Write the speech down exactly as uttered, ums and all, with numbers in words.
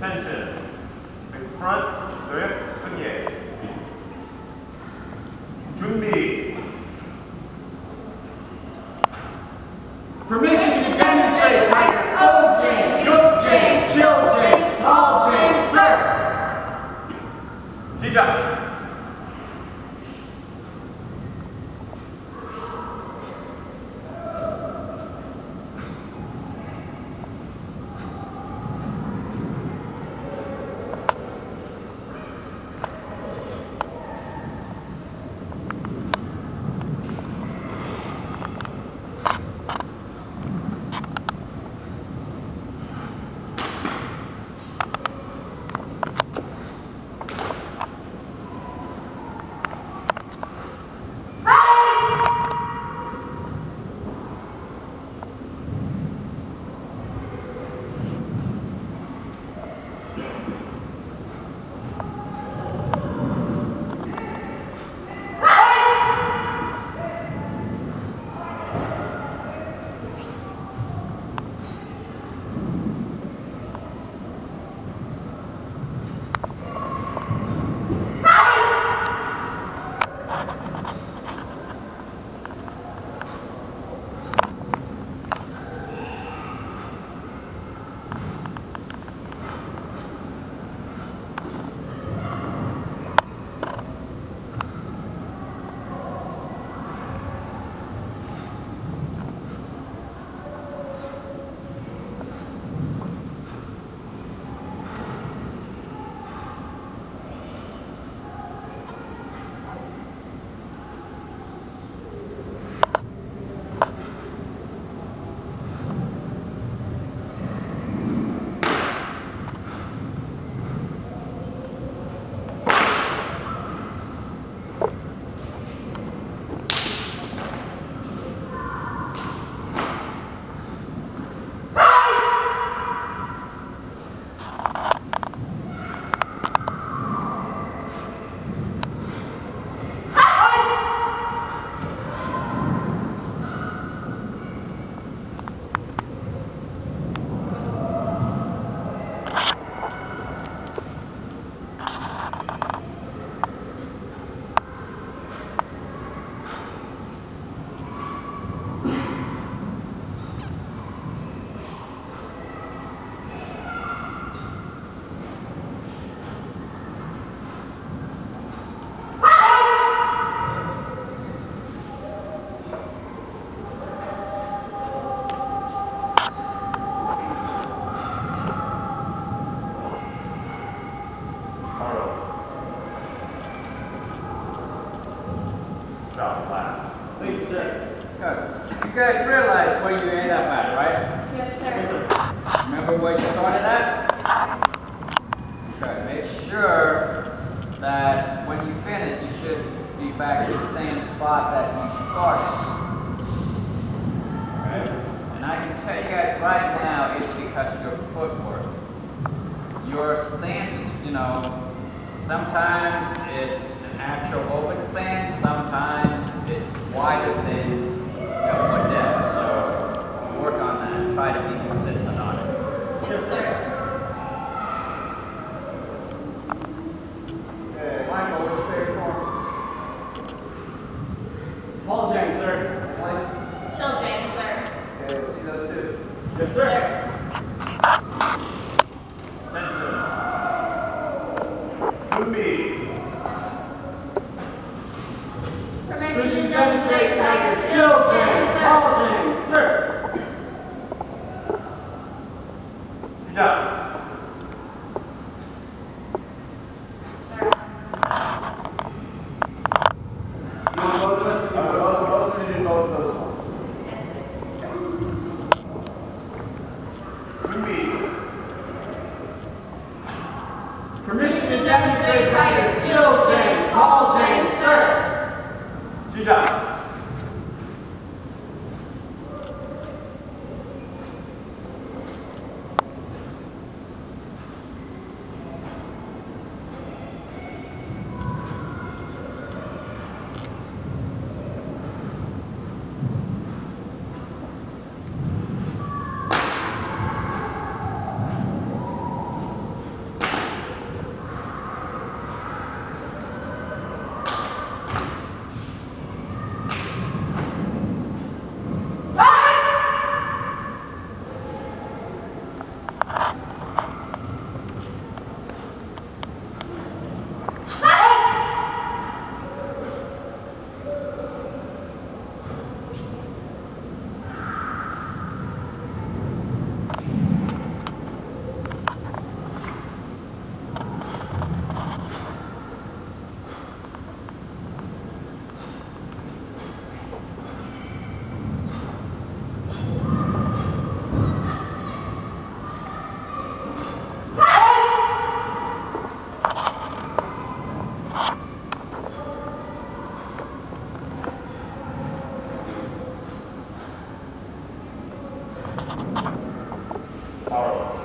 Attention. With front, grip, kunye. 준비. Permission to demonstrate Tiger O Jang, Yuk Jang, Chill Jang, Tall Jang, sir. 시작. Thank you, sir. Good. You guys realize where you end up at, right? Yes, sir. Yes, sir. Remember where you started at? Okay. Make sure that when you finish, you should be back to the same spot that you started. Yes, sir. And I can tell you guys right now, it's because of your footwork. Your stance is, you know, sometimes it's an actual open stance, sometimes it's wider than, you know, what depth. So work on that. Try to be consistent on it. Yes, sir. Okay, Michael, what's your favorite form? Paul Jang, sir. Chill Jang, sir. Okay, let's see those two. Yes, sir. Attention. 준비. Permission to demonstrate Tiger Chill Chill Jang, Jang, Tall sir. Jang, sir. 시작. Both of us, both of us, we did both of those forms. Yes, sir. power lift.